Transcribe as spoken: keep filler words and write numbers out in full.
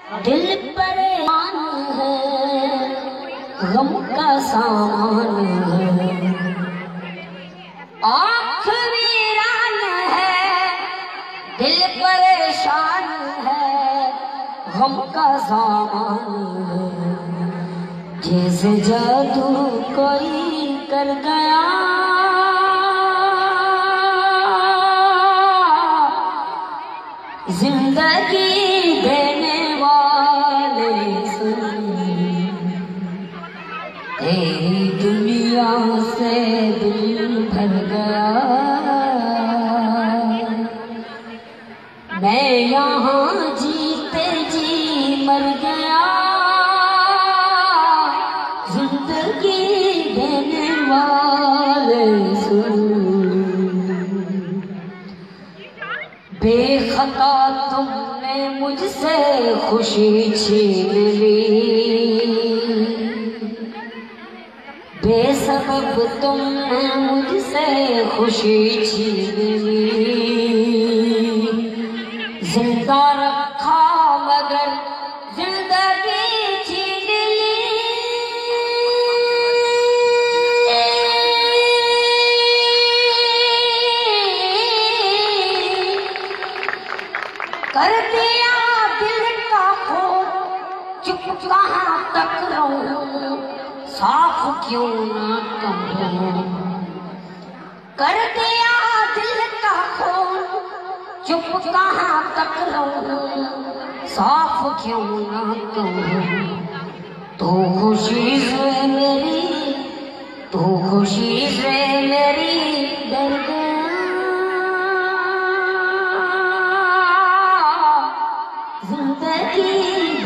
दिल परेशान है, गम का सामान है, आँख वीरान है, दिल परेशान है, गम का सामान है। जैसे जादू कोई कर गया, जिंदगी देने वाले सुन, तेरी दुनिया से दिल भर गया। मैं यहाँ जीते जी मर गया, जिंदगी देने वाले सुन। बेखता तुमने मुझसे खुशी छीन ली, बेसबब तुमने मुझसे खुशी छीन ली। जिंदा रखा मगर जिंदगी छीन ली। कर दिया दिल का खोल, चुप कहाँ तक रहूं, साफ क्यों ना कहूं। कर दिया दिल का खोल, चुप कहाँ तक रहूं, साफ क्यों ना कहूं। तो खुशी से मेरी, तो खुशी से मेरी डर गया। जिंदगी